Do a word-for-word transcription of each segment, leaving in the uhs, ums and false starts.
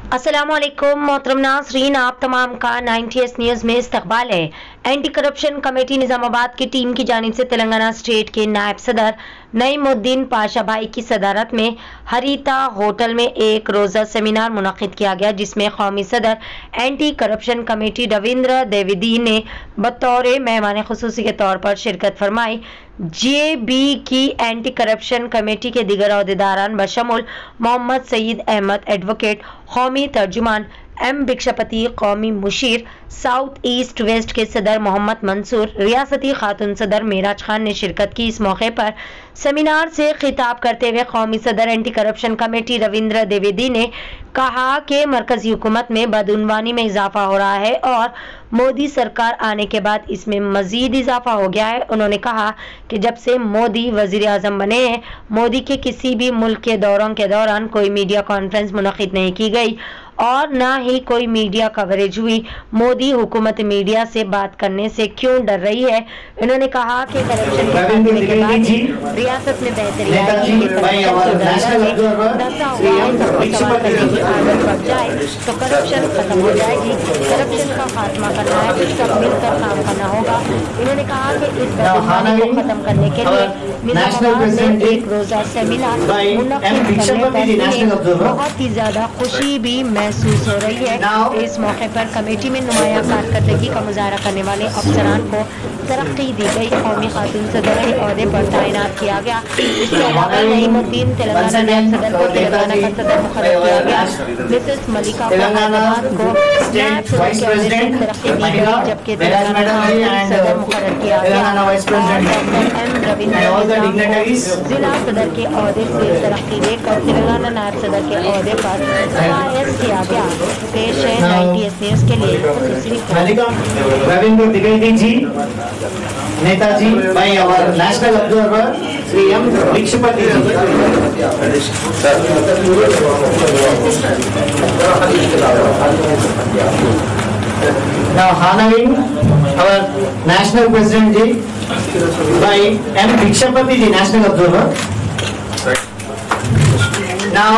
अस्सलामुअलैकुम मोहतरम नाज़रीन, आप तमाम का नाइनटी एस न्यूज़ में इस्तकबाल है। एंटी करप्शन कमेटी निज़ामाबाद की टीम की जानिब से तेलंगाना स्टेट के नायब सदर नईमुद्दीन पाशा भाई की सदारत में हरीता होटल में एक रोज़ा सेमिनार मुनक़िद किया गया, जिसमें कौमी सदर anti corruption committee Ravindra Dwivedi ने बतौर मेहमान खुसूसी के तौर पर शिरकत फरमाई। जे बी की एंटी करप्शन कमेटी के दीगर अहदेदारान बशमुल मोहम्मद सईद अहमद एडवोकेट, कौमी तर्जुमान एम भिक्षापति, कौमी मुशीर साउथ ईस्ट वेस्ट के सदर मोहम्मद मंसूर, रियासती खातून सदर मेराज खान ने शिरकत की। इस मौके पर सेमिनार से खिताब करते हुए कौमी सदर anti corruption committee Ravindra Dwivedi ने कहा कि मरकजी हुकूमत में बदउनवानी में इजाफा हो रहा है और मोदी सरकार आने के बाद इसमें मजीद इजाफा हो गया है। उन्होंने कहा कि जब से मोदी वजीर आजम बने हैं, मोदी के किसी भी मुल्क के दौरों के दौरान कोई मीडिया कॉन्फ्रेंस मुनक़िद नहीं की गई और ना ही कोई मीडिया कवरेज हुई। मोदी हुकूमत मीडिया से बात करने से क्यों डर रही है? उन्होंने कहा कि करप्शन के खात्मे के बाद रियासत में बेहतरी आएगी। बढ़ जाए तो करप्शन खत्म हो जाएगी। करप्शन का खात्मा करना है तो सब मिलकर काम करना होगा। उन्होंने कहा कि इस बदउनवानी को खत्म करने के लिए निज़ामाबाद में एक रोजा सेमिनार मुनक़िद करने पर बहुत ही ज्यादा खुशी भी महसूस हो रही है। इस मौके पर कमेटी में नुमाया कारकर्दगी का मुजाहरा करने वाले अफसरान को तरक्की दी गई। कौमी खातून सदर के ओहदे पर तैनात किया गया। इसके अलावा नईमुद्दीन तेलंगाना नायब सदर को तेलंगाना का सदर मुकर्रर किया गया। मिसेस मलिका फैजाबाद को नायब सदर के ओहदे से तरक्की दी गई, जबकि तेलंगाना का सदर मुकर्रर किया गया। डॉक्टर एम रविंद्र जिला सदर के ओहदे से तरक्की देकर तेलंगाना नायब सदर के ओहदे पर फायज किया गया। पेश है नाइनटी एस न्यूज़ के लिए Ravindra Dwivedi ji, Netaji by our national observer Sri M Bhikshapati ji. Now honoring our national president ji by M Bhikshapati ji, national observer. Now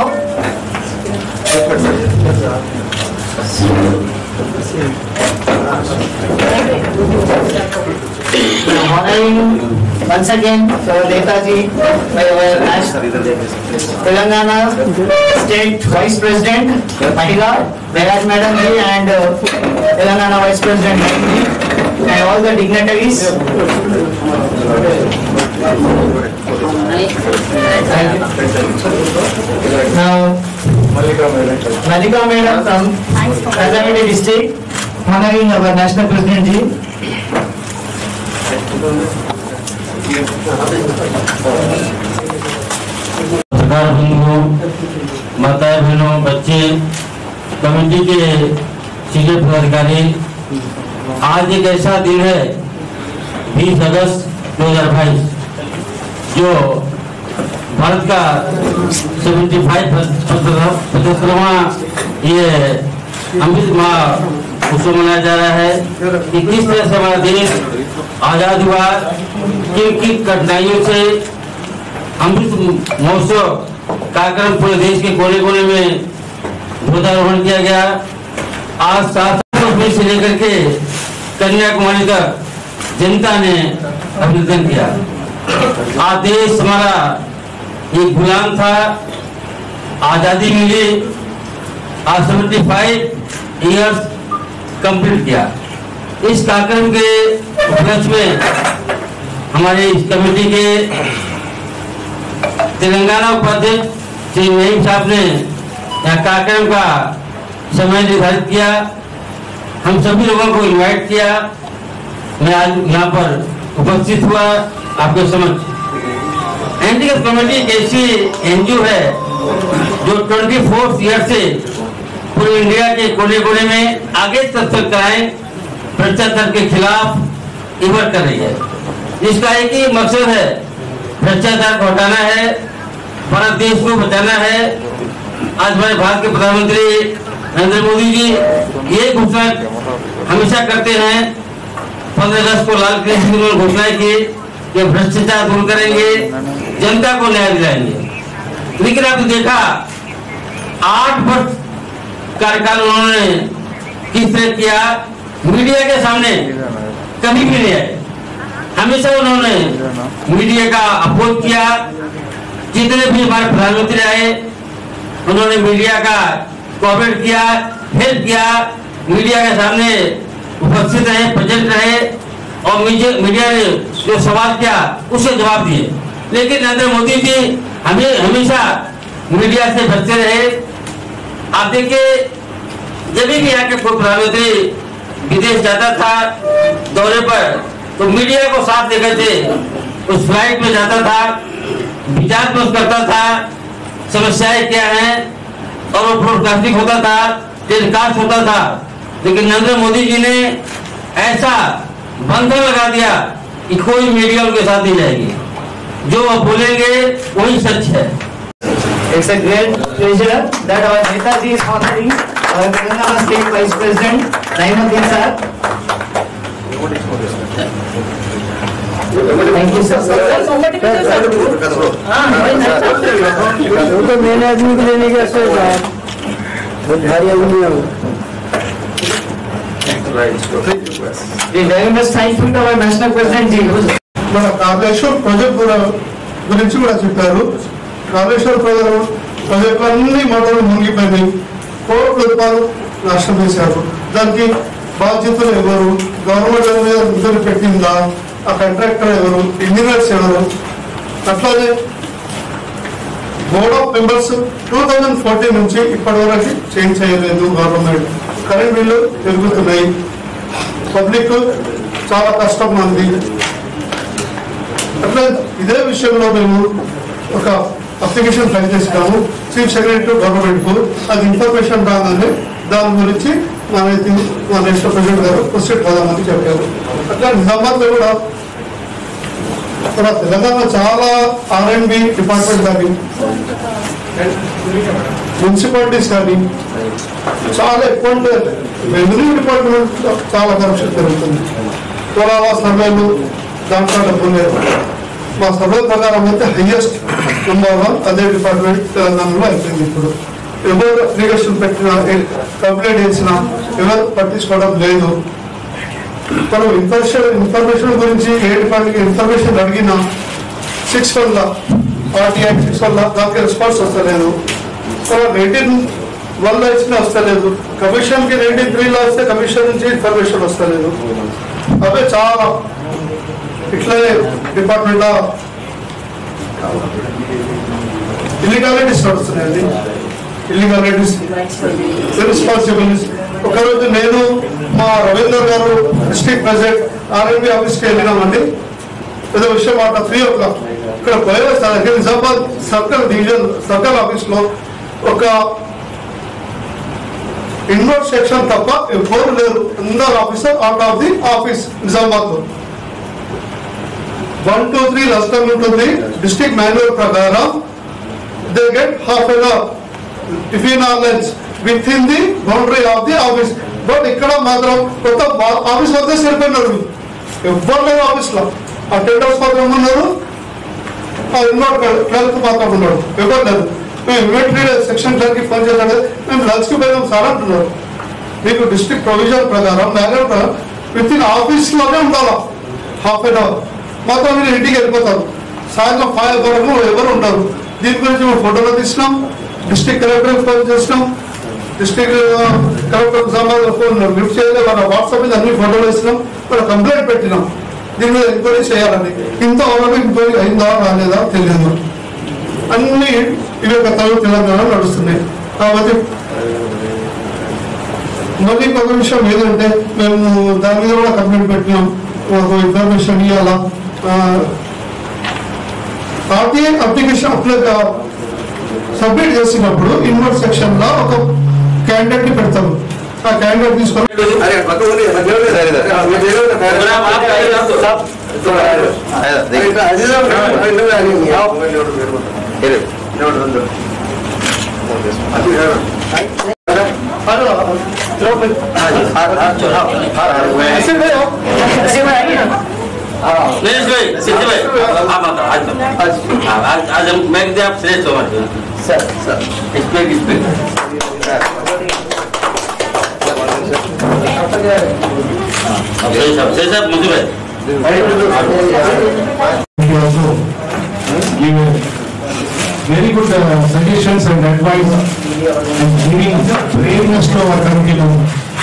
honoring once again our Netaji by our Telangana State Vice President Mahila Mehraj Madam ji and uh, Telangana Vice President ji and all the dignitaries. Now Malika Madam from Rajahmundry district honoring our national president ji. सरकार बंधुओं, माताएं बहनों, बच्चे, committee के senior पदाधिकारी, आज एक ऐसा दिन है बीस अगस्त दो हजार बाईस जो भारत का पचहत्तरवां ये अमृत महोत्सव उत्सव मनाया जा रहा है कि किस तरह से हमारा देश आजाद हुआ, किन किन कठिनाइयों से अमृत महोत्सव कार्यक्रम पूरे देश के कोने कोने में ध्वजारोहण किया गया। आज सात कश्मीर से लेकर के कन्याकुमारी तक जनता ने अभिनंदन किया। आज देश हमारा एक गुलाम था, आजादी मिली, आज सेवेंटी फाइव ईयर्स कंप्लीट किया। इस कार्यक्रम के उपलक्ष्य में हमारे इस कमेटी के तेलंगाना उपाध्यक्ष श्री नईम साहब ने यह कार्यक्रम का समय निर्धारित किया, हम सभी लोगों को इनवाइट किया। मैं आज यहाँ पर उपस्थित हुआ आपके समक्ष। एंटी करप्शन कमेटी एक ऐसी एनजीओ है जो चौबीस ईयर से पूरे इंडिया के कोने कोने में आगे तत्परताएं भ्रष्टाचार के खिलाफ इवर कर रही है। इसका एक ही मकसद है, भ्रष्टाचार को हटाना है, भारत देश को बचाना है। आज हमारे भारत के प्रधानमंत्री नरेंद्र मोदी जी ये घोषणा हमेशा करते हैं, पंद्रह अगस्त को लाल किले से उन्होंने घोषणा की कि भ्रष्टाचार दूर करेंगे, जनता को न्याय दिलाएंगे। लेकिन आपने देखा आठ वर्ष कार्यकाल उन्होंने किस तरह किया, मीडिया के सामने कभी भी नहीं आए। हमेशा उन्होंने मीडिया का अपोज किया। जितने भी हमारे प्रधानमंत्री आए उन्होंने मीडिया का कोऑपरेट किया, हेल्प किया, मीडिया के सामने उपस्थित रहे, प्रेजेंट रहे और मीडिया ने जो सवाल किया उसके जवाब दिए। लेकिन नरेंद्र मोदी जी हमें हमेशा मीडिया से बचते रहे। आप देखिए, जब भी यहाँ के कोई प्रधानमंत्री विदेश जाता था दौरे पर तो मीडिया को साथ लेकर के उस फ्लाइट में जाता था, विचार पेश करता था, समस्याएं क्या हैं, और वो ब्रॉडकास्टिंग होता था, टेलीकास्ट होता था। लेकिन नरेंद्र मोदी जी ने ऐसा बंधन लगा दिया कि कोई मीडिया उनके साथ नहीं जाएगी, जो वो बोलेंगे वही सच है। It's a great pleasure that our Netaji is honoring our Telangana State Vice President Naimuddin sir. Thank you sir. वो तो मैंने आदमी को लेने के असर था, बहुत भारी आदमी है वो। We very much thankful to our National President ji. మన కాళేశ్వర్ ప్రాజెక్ట్ కూడా గురించి కూడా చెప్పారు. కాళేశ్వర ప్రాజెక్టులు అన్ని మొదలు మునిగిపోయినాయి, కోట్ల రూపాయలు నష్టం చేశారు. దానికి బాధ్యతలు ఎవరు, గవర్నమెంట్ మీద నిధులు పెట్టిందా, ఆ కాంట్రాక్టర్ ఎవరు, ఇంజనీర్స్ ఎవరు? అట్లాగే board of members two thousand fourteen నుంచి ఇప్పటి వరకు చేంజ్ చేయలేదు గవర్నమెంట్. కరెంట్ బిల్లు పెరుగుతున్నాయి, పబ్లిక్ చాలా కష్టం ఉంది. అట్లా ఇదే విషయంలో మేము ఒక అప్లికేషన్ ఫైల్ చేసినాము చీఫ్ సెక్రటరీ గవర్నమెంట్ కు. అది ఇన్ఫర్మేషన్ రాగానే దాని గురించి మన మన నేషనల్ ప్రెసిడెంట్ గారు ప్రొసీడ్ కాదామని చెప్పారు. అట్లా నిజామాబాద్ లో కూడా మన తెలంగాణ చాలా ఆర్ అండ్ బి డిపార్ట్మెంట్ కానీ మున్సిపాలిటీస్ కానీ చాలా ఎక్కువ రెవెన్యూ డిపార్ట్మెంట్ చాలా కరప్షన్ జరుగుతుంది. త్వరగా సర్వేలు దాంట్లో డబ్బులు లేదు. మా సర్వే ప్రకారం అయితే హైయెస్ట్ నెంబర్ వన్ అదే డిపార్ట్మెంట్ తెలంగాణలో అయిపోయింది. ఇప్పుడు ఎవరు అప్లికేషన్ పెట్టినా, కంప్లైంట్ చేసినా ఎవరు పట్టించుకోవడం లేదు. మనం ఇన్ఫర్మేషన్ ఇన్ఫర్మేషన్ గురించి ఏ డిపార్ట్మెంట్ ఇన్ఫర్మేషన్ అడిగినా సిక్స్ వల్ల ఆర్టీ యాక్ట్ సిక్స్ వల్ల దానికి రెస్పాన్స్ వస్తలేదు. ఎయిటీన్ వల్ల ఇచ్చినా వస్తలేదు. కమిషన్కి నైన్టీన్ త్రీలో వస్తే కమిషన్ నుంచి ఇన్ఫర్మేషన్ వస్తలేదు. అవే చాలా ఇట్లనే డిపార్ట్మెంట్ లో ఇల్లీగాలిటీస్ నడుస్తున్నాయండి. Illegalities responsibilities. ఒకరోజు నేను మా రవీందర్ గారు డిస్ట్రిక్ట్ ప్రెసిడెంట్ ఆర్ఎంబి ఆఫీస్కి వెళ్ళినామండి. ఏదో విషయం మాట త్రీ ఓ క్లాక్ ఇక్కడ పోయేస్తాను Nizamabad circle division circle office లో ఒక ఇన్వర్ట్ సెక్షన్ తప్ప ఎవరు లేరు. అందరు officer out of the office Nizamabad లో. వన్ టూ త్రీ లస్టం ఉంటుంది డిస్ట్రిక్ట్ మాన్యువల్ ప్రకారం. They get half an hour tiffin or lunch within the boundary of the office. But ఇక్కడ మాత్రం కొత్త ఆఫీస్ వద్ద సరిపోయినారు, ఎవరు లేరు ఆఫీస్ లో. ఆ టెండర్స్ మాత్రం ఉన్నారు, ఆ ఇన్వర్ట్ క్లర్క్ మాత్రం ఉన్నాడు, ఎవరు లేదు. మేము ఇన్వెంటరీ సెక్షన్ క్లర్క్ ఫోన్ చేశాడు, మేము లంచ్ కి పోయినాం సార్ అంటున్నారు. మీకు డిస్ట్రిక్ట్ ప్రొవిజన్ ప్రకారం మాన్యువల్ ప్రకారం విత్ ఇన్ ఆఫీస్ లోనే ఉండాలా హాఫ్ ఎన్ అవర్. మాత్రం మీరు ఇంటికి వెళ్ళిపోతారు. సాయంత్రం ఫైవ్ వరకు ఎవరు ఉంటారు. దీని గురించి మేము ఫోటోలు తీసినాం, డిస్ట్రిక్ట్ కలెక్టర్ ఫోన్ చేసినాం, డిస్ట్రిక్ట్ కలెక్టర్ సంబంధించిన ఫోన్ లిఫ్ట్ చేయలేదు. మన వాట్సాప్ మీద అన్ని ఫోటోలు వేసినాం, మన కంప్లైంట్ పెట్టినాం. దీని మీద ఎంక్వైరీ చేయాలని. ఇంత వరకు ఎంక్వైరీ అయిందా రాలేదా తెలియదు. అన్ని ఇవి ఒక తెలంగాణ నడుస్తున్నాయి. కాబట్టి మళ్ళీ ఒక విషయం ఏదంటే మేము దాని మీద కూడా కంప్లైంట్ పెట్టినాం. ఒక ఇన్ఫర్మేషన్ ఇవ్వాలా. ఆర్టీఐ అప్లికేషన్ అప్లై సబ్మిట్ చేసినప్పుడు ఇన్వర్ట్ సెక్షన్ లో ఒక క్యాండిడేట్ ని పెడతారు. ఆ క్యాండిడేట్ తీసుకొని नरेश भाई, सिद्धि भाई, आप बताओ आज आज आज हम मैं आप श्रेष्ठ हो सर सर इस पे इस पे Very good uh, suggestions and advice and giving braveness to our curriculum.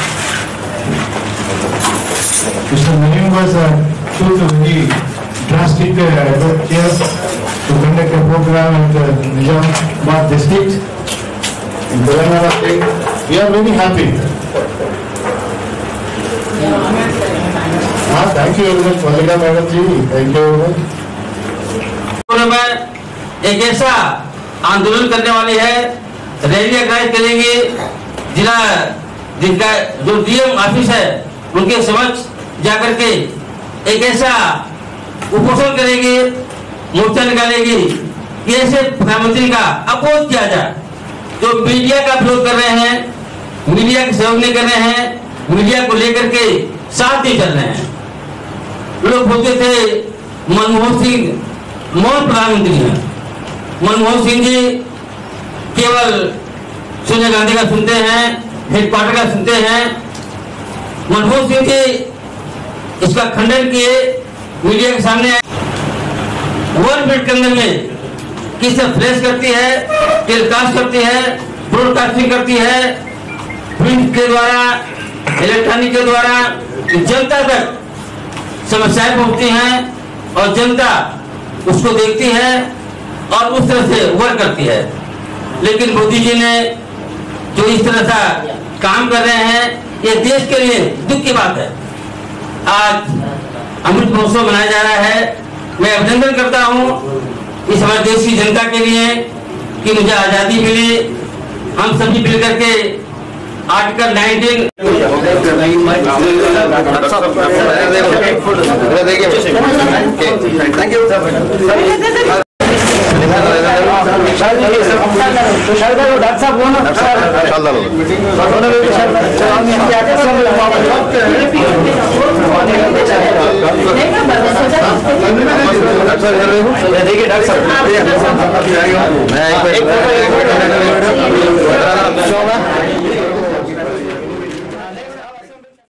Mister Naeem was uh, chose a very drastic uh, effort here to conduct a program at the Nizamabad district in Telangana state. We are very happy. Ah, thank you very much, Malika Madam ji. Thank you very much. एक ऐसा आंदोलन करने वाली है, rally organise करेंगे, जिला जिनका जो डीएम ऑफिस है उनके समक्ष जाकर के एक ऐसा उपोषण करेंगे, मोर्चा निकालेगी कि ऐसे प्रधानमंत्री का अपोज किया जाए जो मीडिया का विरोध कर रहे हैं, मीडिया के सहयोग नहीं कर रहे हैं, मीडिया को लेकर के साथ नहीं चल रहे हैं। लोग बोलते थे मनमोहन सिंह मौन प्रधानमंत्री हैं, मनमोहन सिंह जी केवल सोनिया गांधी का सुनते हैं, हेडक्वार्टर का सुनते हैं। मनमोहन सिंह जी इसका खंडन किए, मीडिया के सामने वन मिनट के अंदर में किसे फ्लैश करती है, टेलीकास्ट करती है, ब्रॉडकास्टिंग करती है, प्रिंट के द्वारा, इलेक्ट्रॉनिक के द्वारा जनता तक समस्याएं पहुंचती हैं और जनता उसको देखती है और उस तरह से वर्क करती है। लेकिन मोदी जी ने जो इस तरह का काम कर रहे हैं, ये देश के लिए दुख की बात है। आज अमृत महोत्सव मनाया जा रहा है। मैं अभिनंदन करता हूं इस हमारे देश की जनता के लिए कि मुझे आजादी मिली। हम सभी मिलकर के आर्टिकल नाइनटीन डॉक्टर साहब देखिए डॉक्टर साहब